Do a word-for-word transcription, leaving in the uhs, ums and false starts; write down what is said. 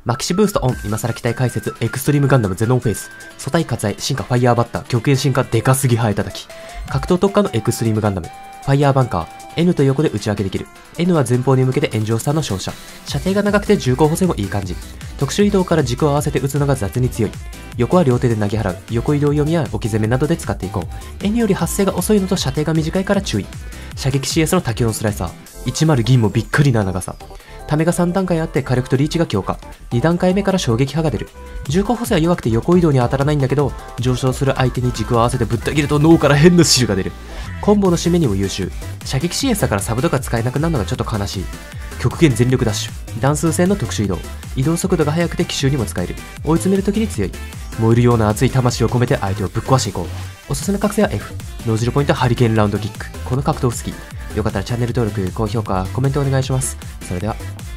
マキシブーストオン、今更期待解説、エクストリームガンダムゼノンフェイス、素体割愛、進化ファイヤーバッター、極限進化デカすぎハエ叩き、格闘特化のエクストリームガンダム、ファイヤーバンカー、N と横で打ち分けできる。N は前方に向けて炎上スターの照射。射程が長くて重厚補正もいい感じ。特殊移動から軸を合わせて打つのが雑に強い。横は両手で投げ払う。横移動読みや置き攻めなどで使っていこう。N より発生が遅いのと射程が短いから注意。射撃 シーエス の多機能スライサー。いちじゅう銀もびっくりな長さ。ためがさん段階あって火力とリーチが強化。に段階目から衝撃波が出る。重厚補正は弱くて横移動には当たらないんだけど、上昇する相手に軸を合わせてぶった切ると脳から変な汁が出る。コンボの締めにも優秀。射撃 シーエス だからサブとか使えなくなるのがちょっと悲しい。極限全力ダッシュ。段数戦の特殊移動。移動速度が速くて奇襲にも使える。追い詰めるときに強い。燃えるような熱い魂を込めて相手をぶっ壊していこう。おすすめ覚醒は F。脳汁ポイントハリケーンラウンドキック。この格闘好き。よかったらチャンネル登録、高評価、コメントお願いします。それでは。